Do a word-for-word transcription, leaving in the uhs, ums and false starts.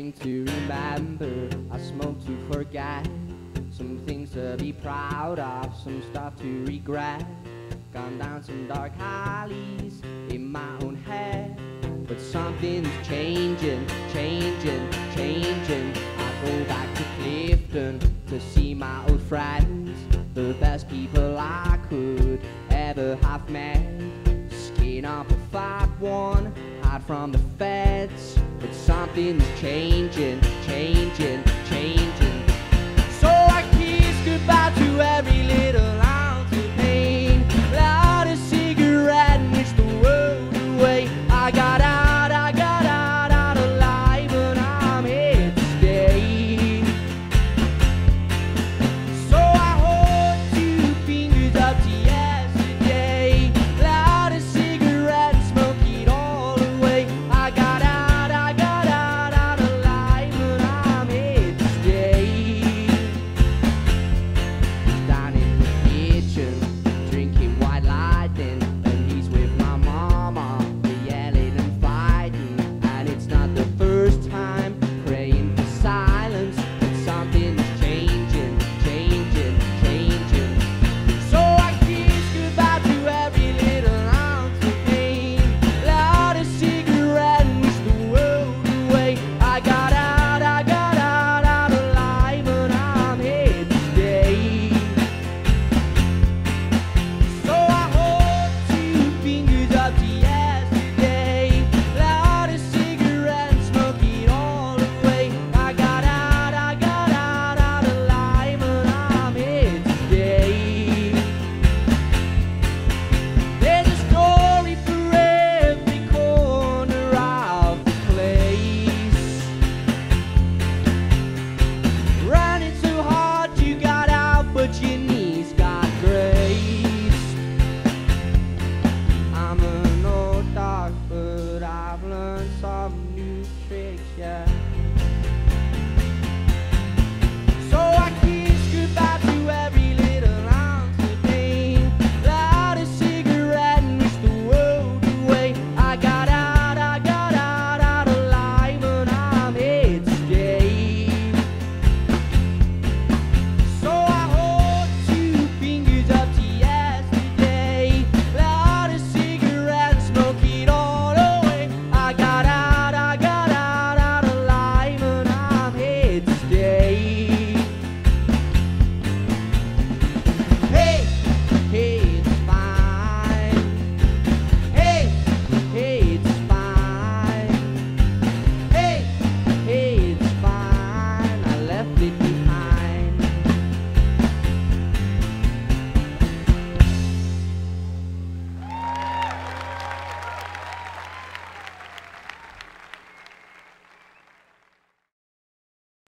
drink to remember, I smoke to forget. Some things to be proud of, some stuff to regret. Gone down some dark alleys in my own head, but something's changing, changing, changing. I go back to Clifton to see my old friends, the best people I could ever have met. Skin up a fat one, hide from the feds, but something's changing, changing, changing. So I kiss goodbye to every